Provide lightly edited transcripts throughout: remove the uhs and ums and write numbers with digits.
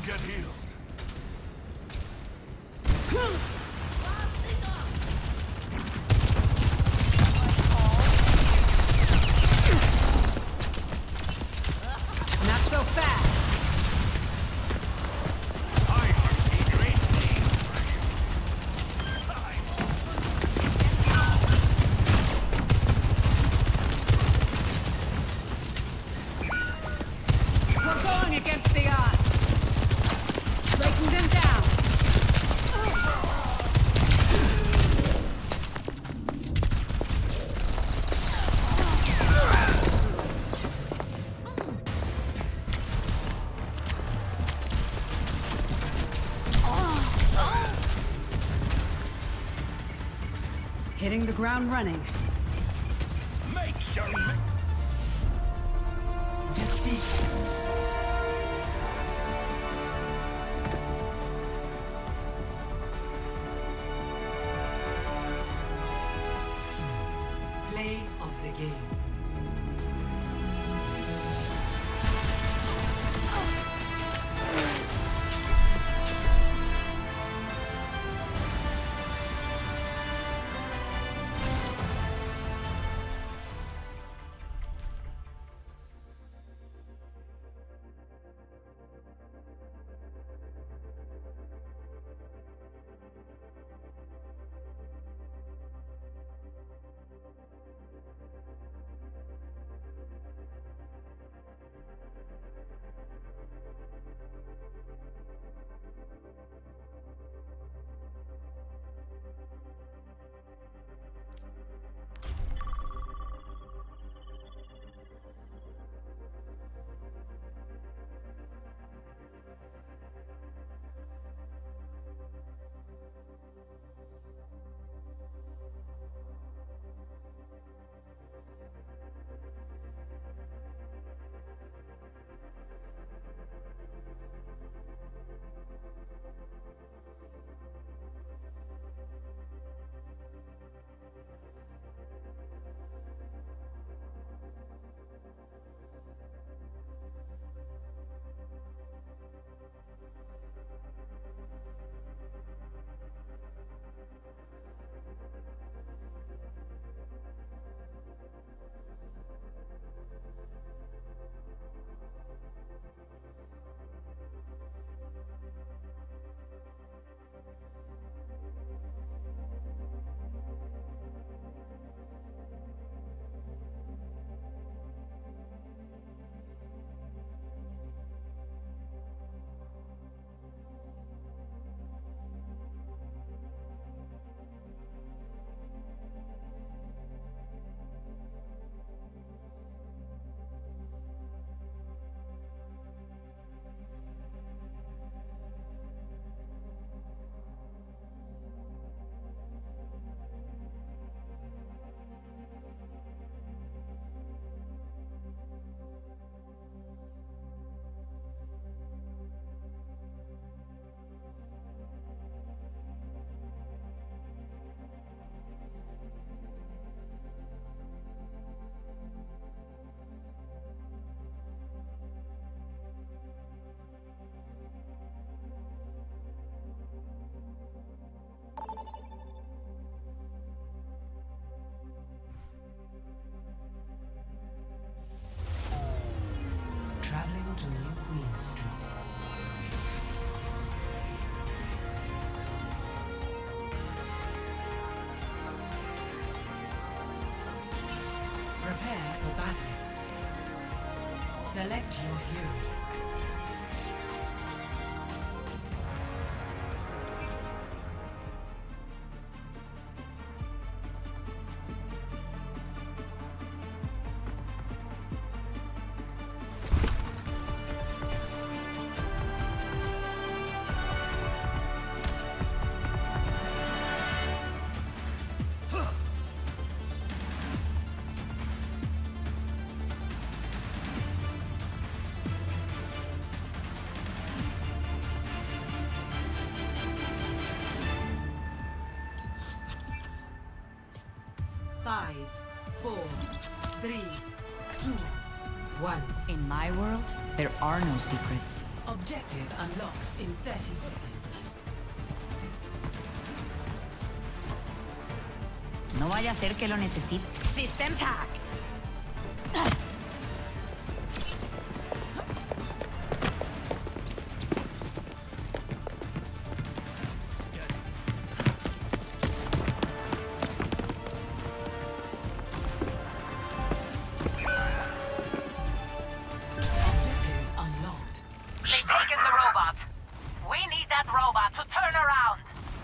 get healed. Not so fast. We're going against the odds. Breaking them down. Hitting the ground running. Make sure you Play of the game. Traveling to New Queen Street. Prepare for battle. Select your hero. Five, 4, 3, 2, 1. In my world, there are no secrets. Objective unlocks in 30 seconds. No vaya a ser que lo necesite. Systems hacked. Objective unlocked. They've taken the robot. We need that robot to turn around.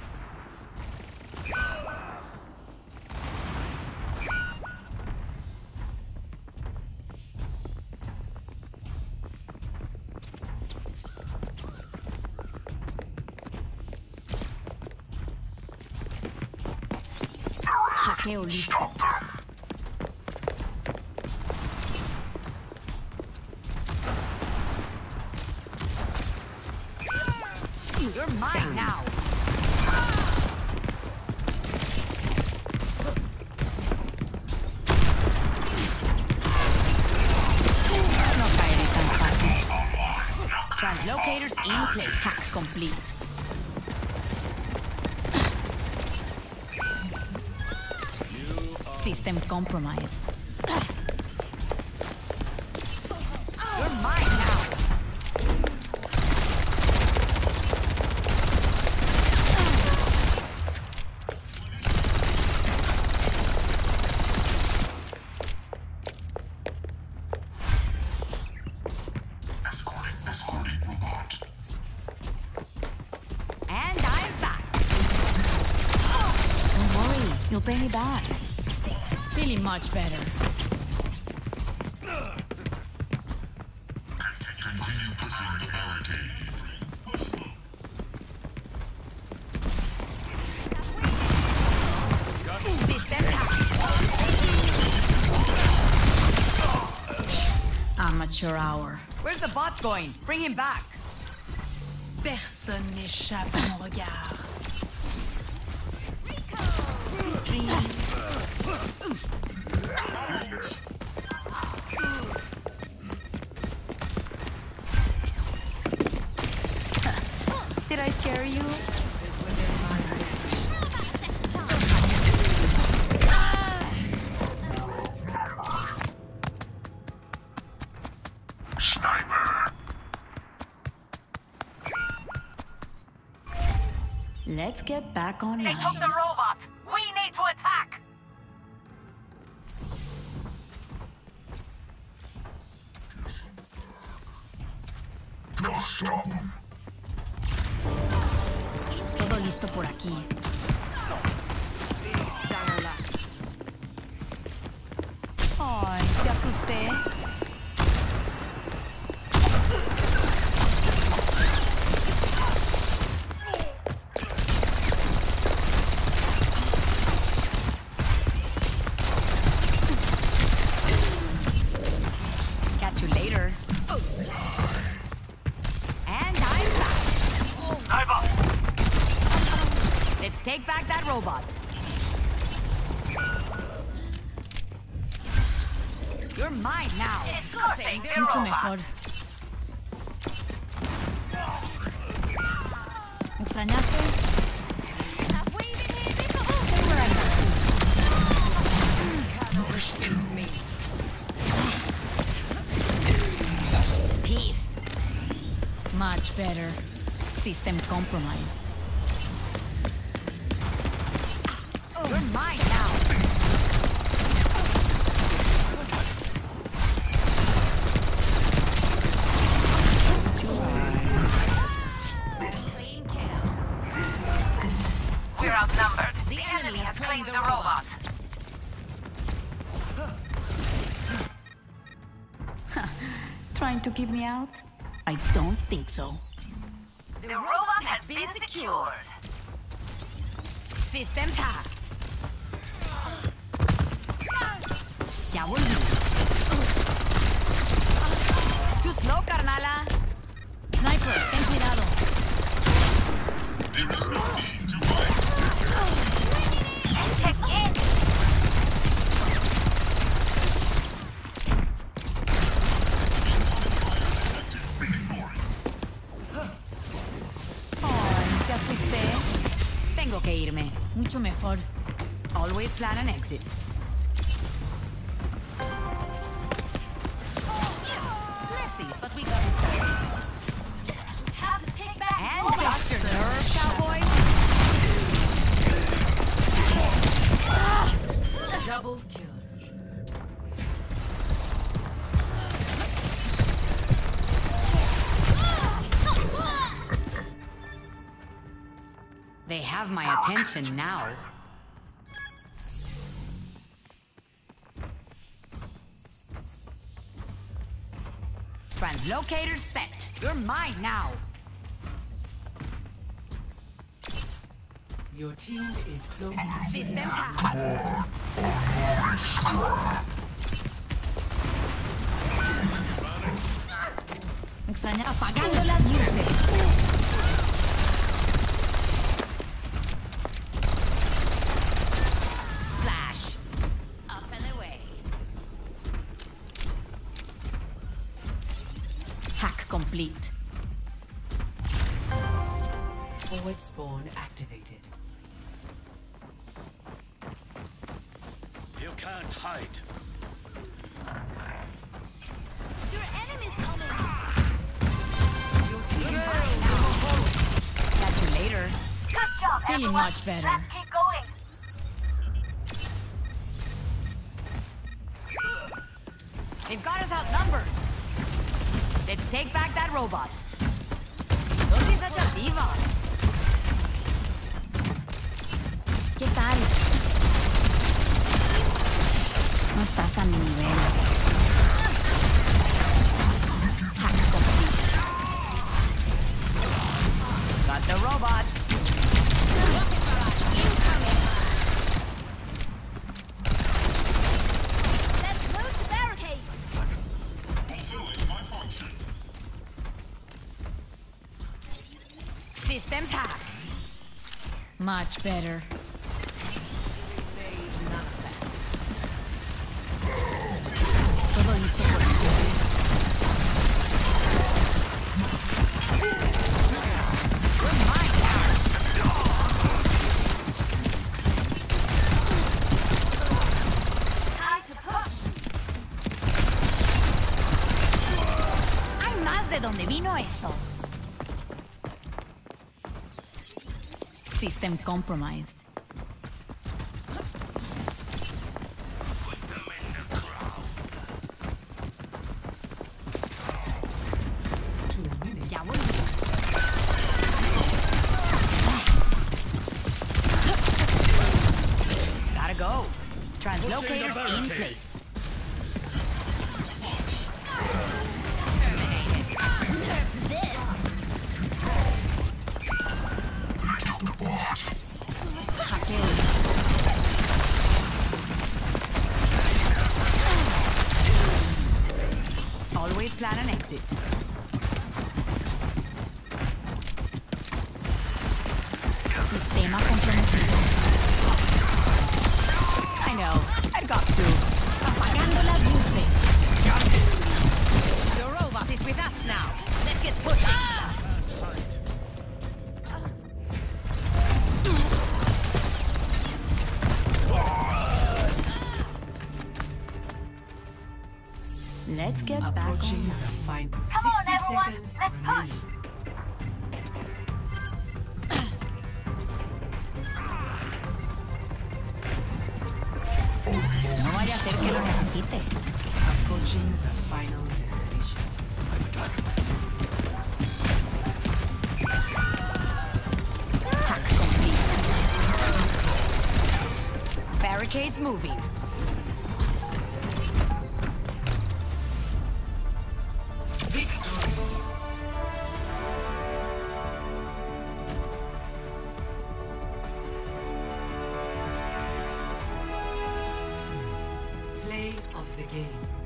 Hackeo listo. You're mine now. No caeré tan fácil. Translocators in place. Hack complete. System compromised. You're mine now. Escorting robot. And I'm back. Don't worry, you'll pay me back. Feeling much better. Continue pushing the barricade. Systems hacked. Amateur hour. Where's the bot going? Bring him back. Personne n'échappe à mon regard. Sweet dreams. Did I scare you? Sniper. Let's get back They online. took the robot. We need to attack. No, stop them. Todo listo por aquí. Ay, te asusté. Catch you later. And I'm back. Sniper. Let's take back that robot. You're mine now. Escorting the Mucho robot. mejor. ¿Me extrañaste? Peace. Much better. System compromised. You're mine now. Clean kill. We're outnumbered. The enemy has claimed the robot. Trying to keep me out? I don't think so. The robot has been secured. Systems hacked. Ya volví. Too slow, carnala. Sniper, ten cuidado. There is no need to fight. Check in. Ignore it. Tengo que irme. Mucho mejor. Always plan an exit. Messy, but we got it. Have to take back. And lost your nerve, cowboy. Double kill. They have my attention now. Translocator set. You're mine now. Your team is close to Systems hacked. Apagando las luces. Splash. Up and away. Hack complete. forward spawn activated. You can't hide. Your enemy's coming. Catch you later. Good job, Feeling everyone. much better. Let's keep going. They've got us outnumbered. Let's take back that robot. Don't be such a diva. ¿Qué tal? No estás a mi nivel. Hack complete. Got the robot. Rocket barrage incoming. Let's move the barricade. Fulfilling my function. Systems hack. Much better. Todo listo por el cierre. Good mind, Time to push. hay más de donde vino eso. System compromised. Ya voy. Gotta go. Translocators in place. Always plan an exit. Sistema comprometido. I know. I've got to. Apagando las luces. The robot is with us now. Let's get pushing. Let's get back Approaching on. the final Come on, 60 everyone. seconds Let's push. remaining. No vaya a ser que lo necesite. Approaching the final destination. Hack complete. Barricades moving. Play of the game.